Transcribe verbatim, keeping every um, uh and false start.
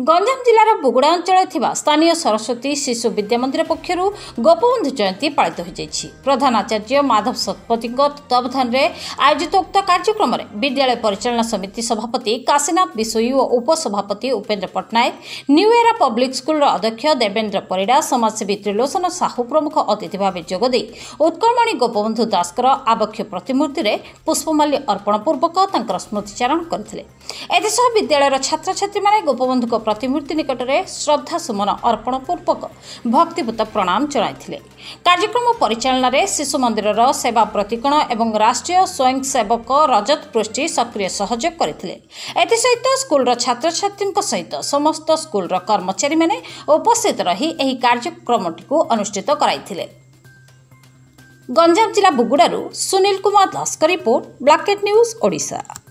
गंजाम जिलार बुगुड़ा अंचल स्थानीय सरस्वती शिशु विद्या मंदिर पक्षर गोपबंधु जयंती पालित हो प्रधान आचार्य माधव शतपथी तत्वावधान में आयोजित उक्त कार्यक्रम में विद्यालय परिचालना समिति सभापति काशीनाथ बिशोई और उपसभापति Upendra Pattnaik new era public school अध्यक्ष देवेन्द्र परिड़ा समाजसेवी त्रिलोचन साहू प्रमुख अतिथि भाव जोगदे उत्कलमणि गोपबंधु दासकर आबक्ष प्रतिमूर्ति में पुष्पमाल्य अर्पण पूर्वक स्मृतिचारण करते विद्यालय छात्र छात्री मैंने गोपबंधु प्रतिमूर्ति निकट में श्रद्धा सुमन अर्पण पूर्वक भक्तिपूत प्रणाम चढ़ाई कार्यक्रम परिचालन में शिशु मंदिर सेवा प्रतिकोण एवं राष्ट्रीय स्वयंसेवक रजत पृष्टि सक्रिय सहयोग करते एसहित स्कूल छात्र छात्री सहित समस्त स्कूल कर्मचारी मैंने उपस्थित रही एही कार्यक्रम अनुष्ठित कराइथिले। गंजाम जिला बुगुड़ारू सुनील कुमार दास का रिपोर्ट ब्लैककैट न्यूज ओडिशा।